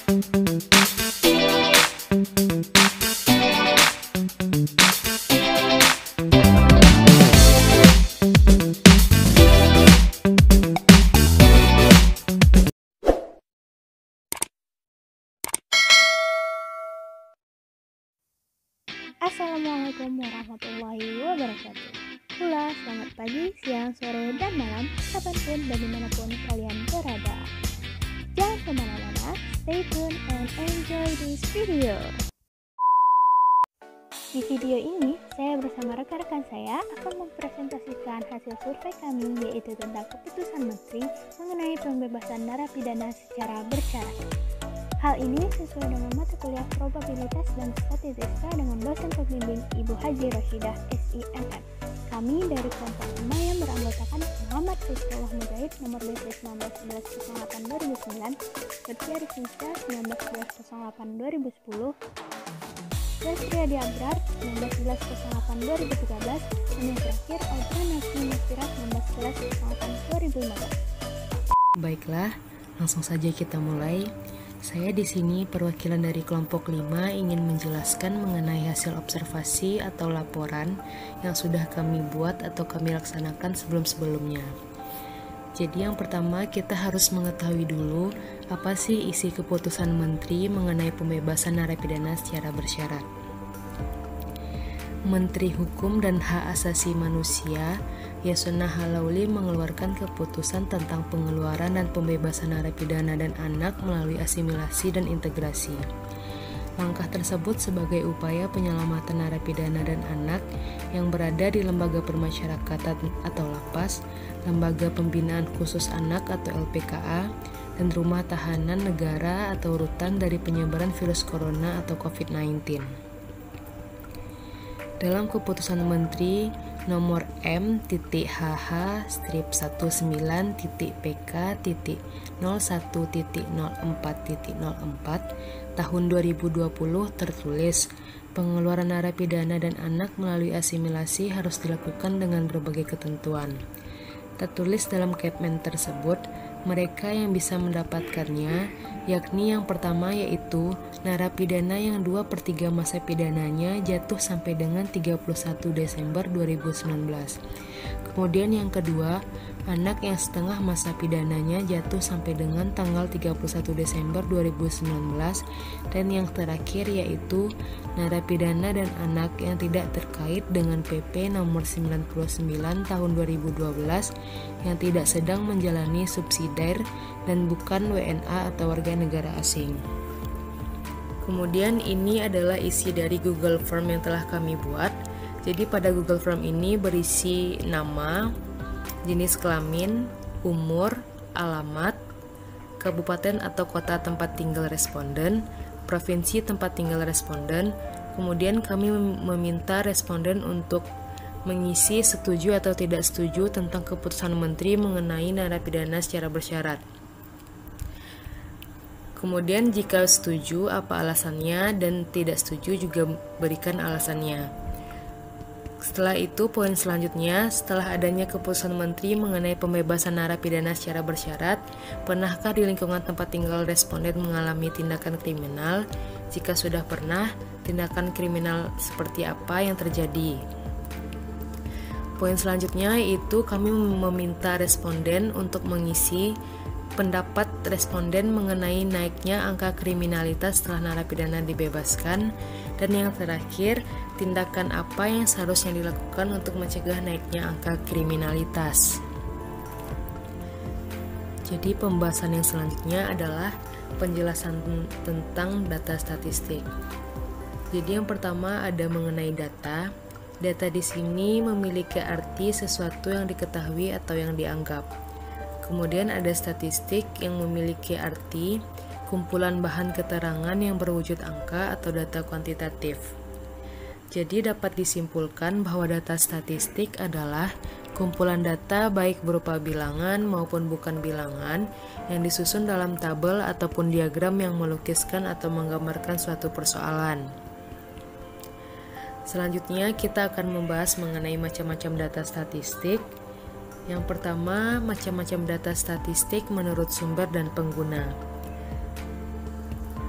Assalamualaikum warahmatullahi wabarakatuh. Hula, selamat pagi, siang, sore, dan malam, kapanpun dan dimanapun kalian berada. Jangan kemana-mana, stay tune and enjoy this video. Di video ini, saya bersama rekan-rekan saya akan mempresentasikan hasil survei kami, yaitu tentang keputusan Menteri mengenai pembebasan narapidana secara bersyarat. Hal ini sesuai dengan mata kuliah probabilitas dan statistika dengan dosen pembimbing Ibu Haji Roshidah SIMM. Kami dari kelompok 5 yang beranggotakan Muhammad Rizqullah Mujahid nomor BC 19-11-08-2009, Lutfi Rizka 19-11-08-2010, Desriadi Abrar 19-11-08-2013, dan yang terakhir Audra Nasmi Mustirat 19-11-08-2015. Baiklah, langsung saja kita mulai. Saya di sini perwakilan dari kelompok 5 ingin menjelaskan mengenai hasil observasi atau laporan yang sudah kami buat atau kami laksanakan sebelum-sebelumnya. Jadi yang pertama kita harus mengetahui dulu apa sih isi keputusan Menteri mengenai pembebasan narapidana secara bersyarat. Menteri Hukum dan Hak Asasi Manusia Yasona Halauli mengeluarkan keputusan tentang pengeluaran dan pembebasan narapidana dan anak melalui asimilasi dan integrasi. Langkah tersebut sebagai upaya penyelamatan narapidana dan anak yang berada di lembaga permasyarakatan atau lapas, lembaga pembinaan khusus anak atau LPKA, dan rumah tahanan negara atau rutan dari penyebaran virus corona atau COVID-19. Dalam keputusan Menteri nomor M.PK.01.01.04.04 tahun 2020 tertulis, pengeluaran narapidana dan anak melalui asimilasi harus dilakukan dengan berbagai ketentuan. Tertulis dalam Kepmen tersebut, mereka yang bisa mendapatkannya, yakni yang pertama yaitu narapidana yang 2/3 masa pidananya jatuh sampai dengan 31 Desember 2019. Kemudian yang kedua, anak yang setengah masa pidananya jatuh sampai dengan tanggal 31 Desember 2019. Dan yang terakhir yaitu narapidana dan anak yang tidak terkait dengan PP nomor 99 tahun 2012 yang tidak sedang menjalani subsidiar dan bukan WNA atau warga negara asing. Kemudian ini adalah isi dari Google Form yang telah kami buat. Jadi pada Google Form ini berisi nama, jenis kelamin, umur, alamat, kabupaten atau kota tempat tinggal responden, provinsi tempat tinggal responden. Kemudian kami meminta responden untuk mengisi setuju atau tidak setuju tentang keputusan Menteri mengenai narapidana secara bersyarat. Kemudian jika setuju apa alasannya dan tidak setuju juga berikan alasannya. Setelah itu poin selanjutnya, setelah adanya keputusan Menteri mengenai pembebasan narapidana secara bersyarat, pernahkah di lingkungan tempat tinggal responden mengalami tindakan kriminal? Jika sudah pernah, tindakan kriminal seperti apa yang terjadi? Poin selanjutnya yaitu kami meminta responden untuk mengisi pendapat responden mengenai naiknya angka kriminalitas setelah narapidana dibebaskan, dan yang terakhir, tindakan apa yang seharusnya dilakukan untuk mencegah naiknya angka kriminalitas. Jadi pembahasan yang selanjutnya adalah penjelasan tentang data statistik. Jadi yang pertama ada mengenai data. Data di sini memiliki arti sesuatu yang diketahui atau yang dianggap. Kemudian ada statistik yang memiliki arti kumpulan bahan keterangan yang berwujud angka atau data kuantitatif. Jadi dapat disimpulkan bahwa data statistik adalah kumpulan data baik berupa bilangan maupun bukan bilangan yang disusun dalam tabel ataupun diagram yang melukiskan atau menggambarkan suatu persoalan. Selanjutnya kita akan membahas mengenai macam-macam data statistik. Yang pertama, macam-macam data statistik menurut sumber dan pengguna.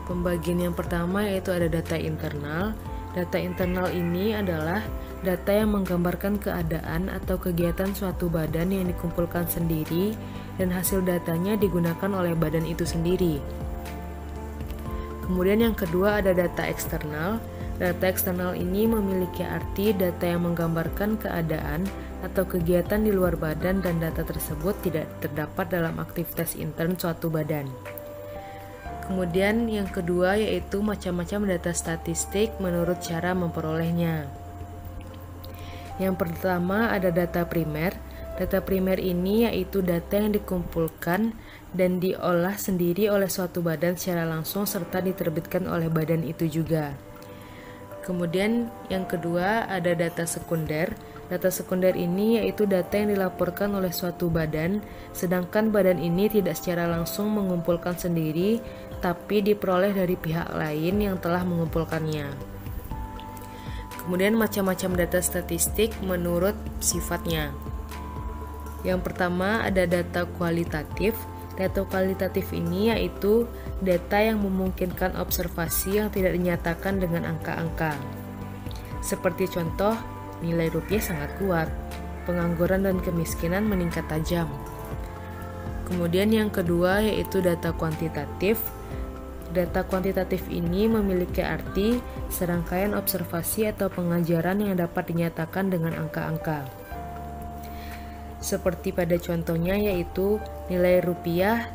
Pembagian yang pertama yaitu ada data internal. Data internal ini adalah data yang menggambarkan keadaan atau kegiatan suatu badan yang dikumpulkan sendiri dan hasil datanya digunakan oleh badan itu sendiri. Kemudian yang kedua ada data eksternal. Data eksternal ini memiliki arti data yang menggambarkan keadaan atau kegiatan di luar badan dan data tersebut tidak terdapat dalam aktivitas intern suatu badan. Kemudian yang kedua yaitu macam-macam data statistik menurut cara memperolehnya. Yang pertama ada data primer. Data primer ini yaitu data yang dikumpulkan dan diolah sendiri oleh suatu badan secara langsung serta diterbitkan oleh badan itu juga. Kemudian yang kedua ada data sekunder. Data sekunder ini yaitu data yang dilaporkan oleh suatu badan, sedangkan badan ini tidak secara langsung mengumpulkan sendiri, tapi diperoleh dari pihak lain yang telah mengumpulkannya. Kemudian macam-macam data statistik menurut sifatnya. Yang pertama ada data kualitatif. Data kualitatif ini yaitu data yang memungkinkan observasi yang tidak dinyatakan dengan angka-angka. Seperti contoh, nilai rupiah sangat kuat, pengangguran dan kemiskinan meningkat tajam. Kemudian yang kedua yaitu data kuantitatif. Data kuantitatif ini memiliki arti serangkaian observasi atau pengajaran yang dapat dinyatakan dengan angka-angka. Seperti pada contohnya yaitu nilai rupiah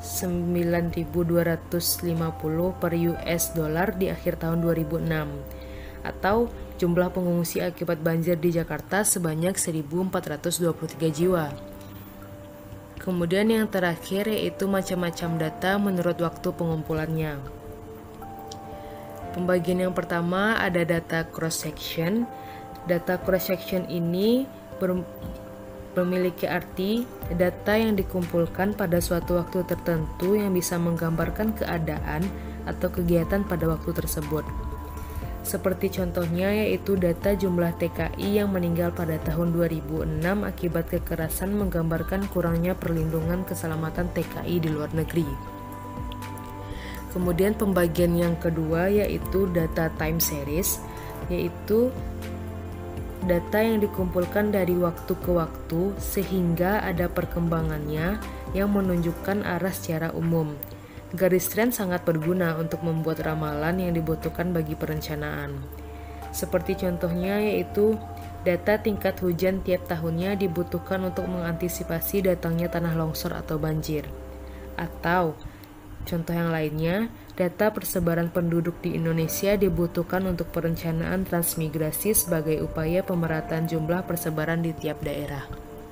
9.250 per US dollar di akhir tahun 2006 atau jumlah pengungsi akibat banjir di Jakarta sebanyak 1.423 jiwa. Kemudian yang terakhir yaitu macam-macam data menurut waktu pengumpulannya. Pembagian yang pertama ada data cross-section. Data cross-section ini memiliki arti data yang dikumpulkan pada suatu waktu tertentu yang bisa menggambarkan keadaan atau kegiatan pada waktu tersebut. Seperti contohnya yaitu data jumlah TKI yang meninggal pada tahun 2006 akibat kekerasan menggambarkan kurangnya perlindungan keselamatan TKI di luar negeri. Kemudian pembagian yang kedua yaitu data time series, yaitu data yang dikumpulkan dari waktu ke waktu sehingga ada perkembangannya yang menunjukkan arah secara umum. Garis tren sangat berguna untuk membuat ramalan yang dibutuhkan bagi perencanaan. Seperti contohnya yaitu data tingkat hujan tiap tahunnya dibutuhkan untuk mengantisipasi datangnya tanah longsor atau banjir. Atau contoh yang lainnya, data persebaran penduduk di Indonesia dibutuhkan untuk perencanaan transmigrasi sebagai upaya pemerataan jumlah persebaran di tiap daerah.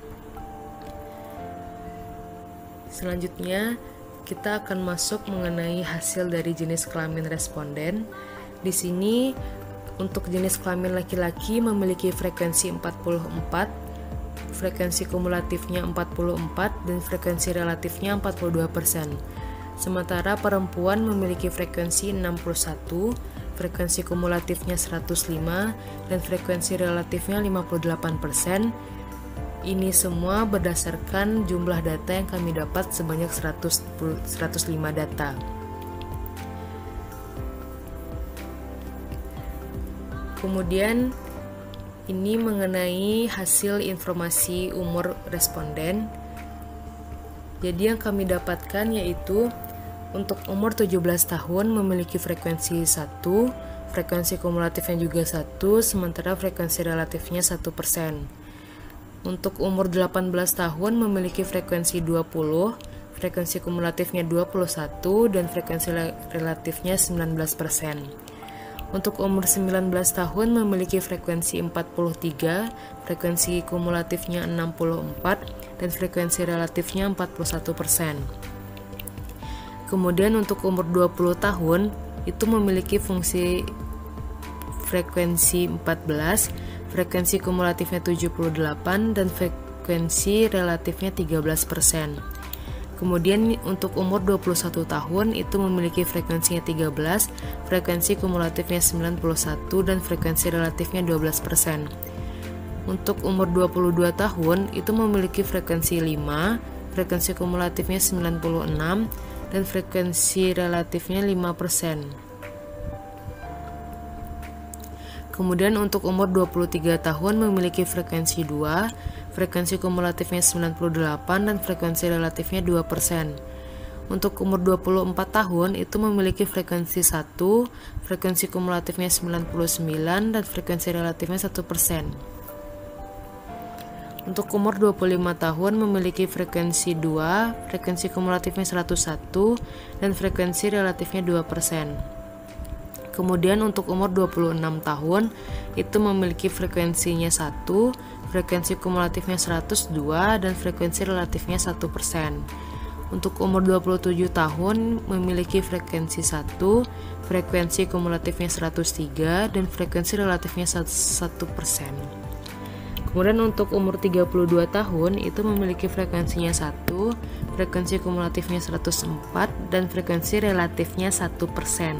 Selanjutnya, kita akan masuk mengenai hasil dari jenis kelamin responden. Di sini, untuk jenis kelamin laki-laki memiliki frekuensi 44, frekuensi kumulatifnya 44, dan frekuensi relatifnya 42%. Sementara perempuan memiliki frekuensi 61, frekuensi kumulatifnya 105, dan frekuensi relatifnya 58%. Ini semua berdasarkan jumlah data yang kami dapat sebanyak 105 data. Kemudian ini mengenai hasil informasi umur responden. Jadi yang kami dapatkan yaitu untuk umur 17 tahun memiliki frekuensi 1, frekuensi kumulatifnya juga 1, sementara frekuensi relatifnya 1%. Untuk umur 18 tahun memiliki frekuensi 20, frekuensi kumulatifnya 21, dan frekuensi relatifnya 19%. Untuk umur 19 tahun memiliki frekuensi 43, frekuensi kumulatifnya 64, dan frekuensi relatifnya 41%. Kemudian untuk umur 20 tahun itu memiliki frekuensi 14, frekuensi kumulatifnya 78, dan frekuensi relatifnya 13%. Kemudian untuk umur 21 tahun itu memiliki frekuensinya 13, frekuensi kumulatifnya 91, dan frekuensi relatifnya 12%. Untuk umur 22 tahun itu memiliki frekuensi 5, frekuensi kumulatifnya 96, dan frekuensi relatifnya 5%. Kemudian untuk umur 23 tahun memiliki frekuensi 2, frekuensi kumulatifnya 98 dan frekuensi relatifnya 2%. Untuk umur 24 tahun itu memiliki frekuensi 1, frekuensi kumulatifnya 99 dan frekuensi relatifnya 1%. Untuk umur 25 tahun memiliki frekuensi 2, frekuensi kumulatifnya 101 dan frekuensi relatifnya 2%. Kemudian untuk umur 26 tahun itu memiliki frekuensinya 1, frekuensi kumulatifnya 102 dan frekuensi relatifnya 1%. Untuk umur 27 tahun memiliki frekuensi 1, frekuensi kumulatifnya 103 dan frekuensi relatifnya 1%. Kemudian untuk umur 32 tahun itu memiliki frekuensinya 1, frekuensi kumulatifnya 104 dan frekuensi relatifnya 1%.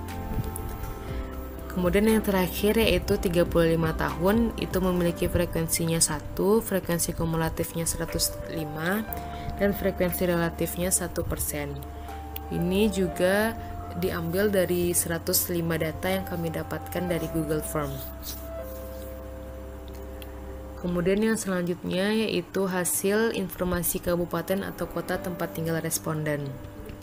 Kemudian yang terakhir yaitu 35 tahun itu memiliki frekuensinya 1, frekuensi kumulatifnya 105 dan frekuensi relatifnya 1%. Ini juga diambil dari 105 data yang kami dapatkan dari Google Form. Kemudian yang selanjutnya yaitu hasil informasi kabupaten atau kota tempat tinggal responden.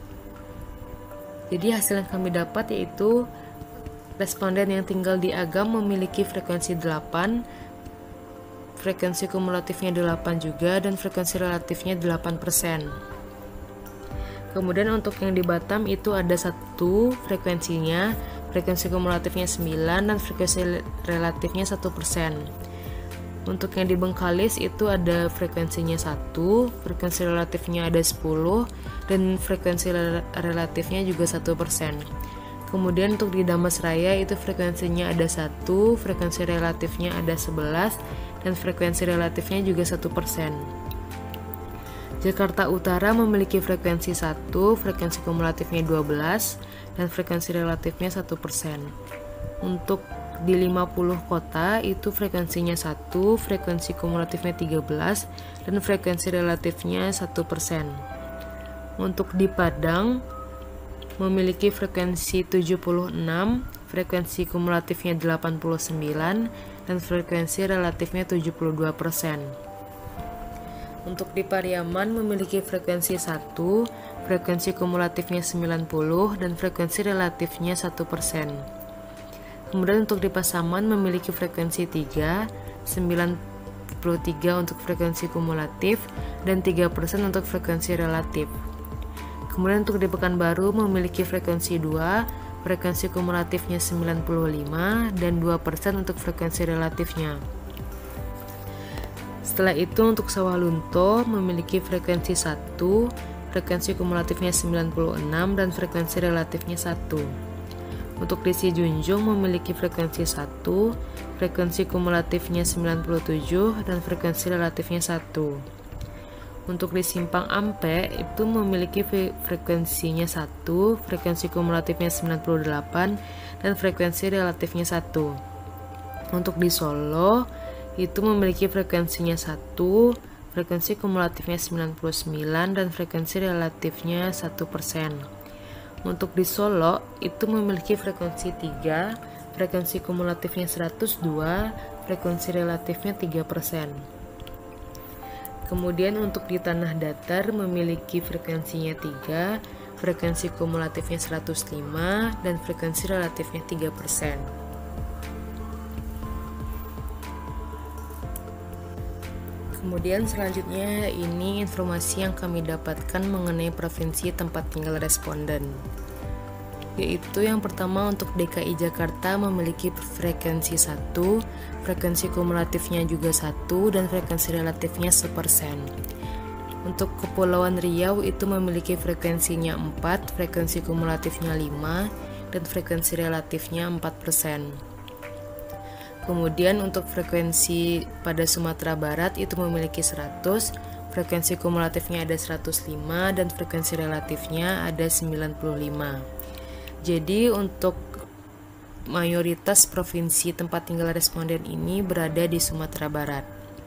Jadi hasil yang kami dapat yaitu responden yang tinggal di Agam memiliki frekuensi 8, frekuensi kumulatifnya 8 juga, dan frekuensi relatifnya 8%. Kemudian untuk yang di Batam itu ada 1 frekuensinya, frekuensi kumulatifnya 9, dan frekuensi relatifnya 1%. Untuk yang di Bengkalis itu ada frekuensinya 1, frekuensi relatifnya ada 10, dan frekuensi relatifnya juga 1%. Kemudian untuk di Damasraya itu frekuensinya ada 1, frekuensi relatifnya ada 11, dan frekuensi relatifnya juga 1%. Jakarta Utara memiliki frekuensi 1, frekuensi kumulatifnya 12, dan frekuensi relatifnya 1%. Untuk di 50 kota itu frekuensinya 1, frekuensi kumulatifnya 13, dan frekuensi relatifnya 1%. Untuk di Padang memiliki frekuensi 76, frekuensi kumulatifnya 89, dan frekuensi relatifnya 72%. Untuk di Pariaman memiliki frekuensi 1, frekuensi kumulatifnya 90, dan frekuensi relatifnya 1%. Kemudian untuk di Pasaman memiliki frekuensi 3, 93 untuk frekuensi kumulatif, dan 3% untuk frekuensi relatif. Kemudian untuk di Pekanbaru memiliki frekuensi 2, frekuensi kumulatifnya 95, dan 2% untuk frekuensi relatifnya. Setelah itu untuk Sawalunto memiliki frekuensi 1, frekuensi kumulatifnya 96, dan frekuensi relatifnya 1. Untuk di Sijunjung memiliki frekuensi 1, frekuensi kumulatifnya 97, dan frekuensi relatifnya 1. Untuk di Simpang Ampe itu memiliki frekuensinya 1, frekuensi kumulatifnya 98, dan frekuensi relatifnya 1. Untuk di Solo itu memiliki frekuensinya 1, frekuensi kumulatifnya 99, dan frekuensi relatifnya 1%. Untuk di Solo itu memiliki frekuensi 3, frekuensi kumulatifnya 102, frekuensi relatifnya 3%. Kemudian untuk di Tanah Datar memiliki frekuensinya 3, frekuensi kumulatifnya 105, dan frekuensi relatifnya 3%. Kemudian selanjutnya ini informasi yang kami dapatkan mengenai provinsi tempat tinggal responden. Yaitu yang pertama untuk DKI Jakarta memiliki frekuensi 1, frekuensi kumulatifnya juga 1, dan frekuensi relatifnya 1%. Untuk Kepulauan Riau itu memiliki frekuensinya 4, frekuensi kumulatifnya 5, dan frekuensi relatifnya 4%. Kemudian untuk frekuensi pada Sumatera Barat itu memiliki 100, frekuensi kumulatifnya ada 105, dan frekuensi relatifnya ada 95. Jadi untuk mayoritas provinsi tempat tinggal responden ini berada di Sumatera Barat.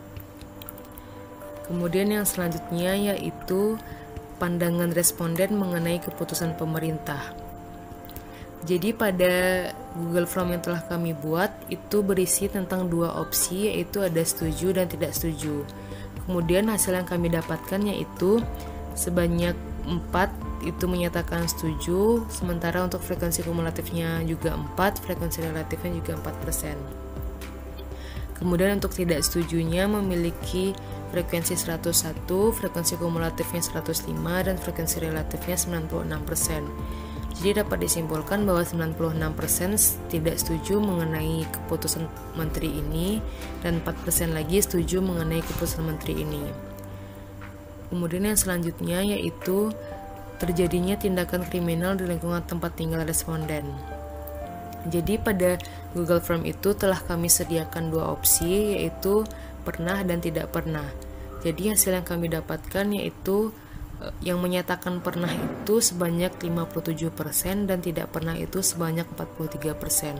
Kemudian yang selanjutnya yaitu pandangan responden mengenai keputusan pemerintah. Jadi pada Google Form yang telah kami buat itu berisi tentang dua opsi, yaitu ada setuju dan tidak setuju. Kemudian hasil yang kami dapatkan yaitu sebanyak 4 itu menyatakan setuju, sementara untuk frekuensi kumulatifnya juga 4, frekuensi relatifnya juga 4%. Kemudian untuk tidak setujunya memiliki frekuensi 101, frekuensi kumulatifnya 105, dan frekuensi relatifnya 96%. Jadi dapat disimpulkan bahwa 96% tidak setuju mengenai keputusan menteri ini dan 4% lagi setuju mengenai keputusan menteri ini. Kemudian yang selanjutnya yaitu terjadinya tindakan kriminal di lingkungan tempat tinggal responden. Jadi pada Google Form itu telah kami sediakan dua opsi, yaitu pernah dan tidak pernah. Jadi hasil yang kami dapatkan yaitu yang menyatakan pernah itu sebanyak 57% dan tidak pernah itu sebanyak 43%.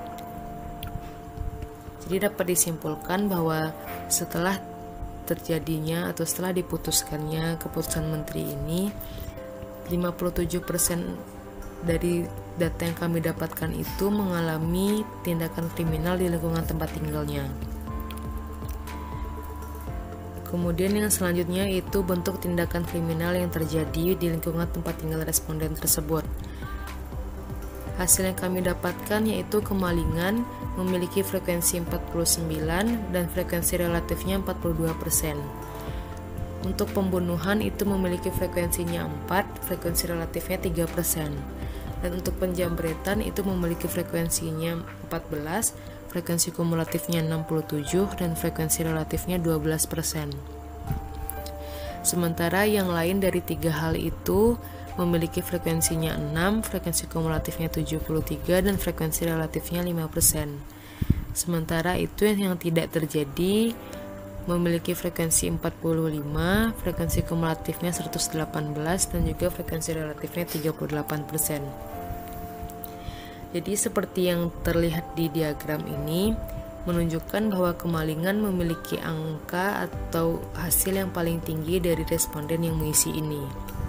Jadi dapat disimpulkan bahwa setelah terjadinya atau setelah diputuskannya keputusan menteri ini, 57% dari data yang kami dapatkan itu mengalami tindakan kriminal di lingkungan tempat tinggalnya. Kemudian yang selanjutnya itu bentuk tindakan kriminal yang terjadi di lingkungan tempat tinggal responden tersebut. Hasil yang kami dapatkan yaitu kemalingan memiliki frekuensi 49 dan frekuensi relatifnya 42%. Untuk pembunuhan itu memiliki frekuensinya 4, frekuensi relatifnya 3%. Dan untuk penjambretan itu memiliki frekuensinya 14, frekuensi kumulatifnya 67, dan frekuensi relatifnya 12%. Sementara yang lain dari tiga hal itu memiliki frekuensinya 6, frekuensi kumulatifnya 73, dan frekuensi relatifnya 5%. Sementara itu yang tidak terjadi memiliki frekuensi 45, frekuensi kumulatifnya 118, dan juga frekuensi relatifnya 38%. Jadi seperti yang terlihat di diagram ini menunjukkan bahwa kemalingan memiliki angka atau hasil yang paling tinggi dari responden yang mengisi ini.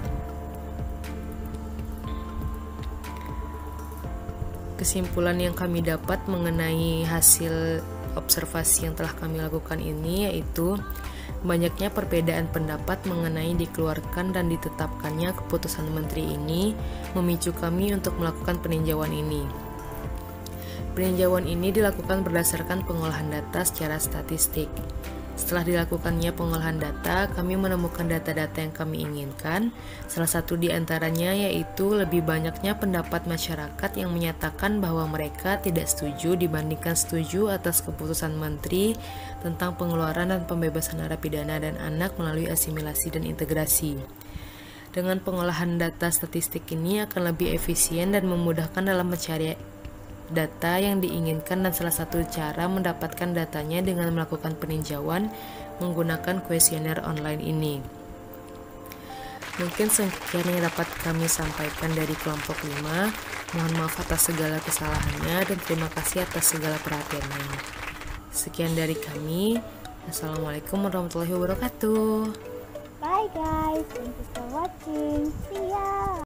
Kesimpulan yang kami dapat mengenai hasil observasi yang telah kami lakukan ini yaitu banyaknya perbedaan pendapat mengenai dikeluarkan dan ditetapkannya keputusan menteri ini memicu kami untuk melakukan peninjauan ini. Peninjauan ini dilakukan berdasarkan pengolahan data secara statistik. Setelah dilakukannya pengolahan data, kami menemukan data-data yang kami inginkan. Salah satu di antaranya yaitu lebih banyaknya pendapat masyarakat yang menyatakan bahwa mereka tidak setuju dibandingkan setuju atas keputusan menteri tentang pengeluaran dan pembebasan narapidana dan anak melalui asimilasi dan integrasi. Dengan pengolahan data statistik ini akan lebih efisien dan memudahkan dalam mencari data yang diinginkan, dan salah satu cara mendapatkan datanya dengan melakukan peninjauan menggunakan kuesioner online ini. Mungkin sekian yang dapat kami sampaikan dari kelompok 5. Mohon maaf atas segala kesalahannya dan terima kasih atas segala perhatiannya. Sekian dari kami. Assalamualaikum warahmatullahi wabarakatuh. Bye guys, thank you for watching. See ya.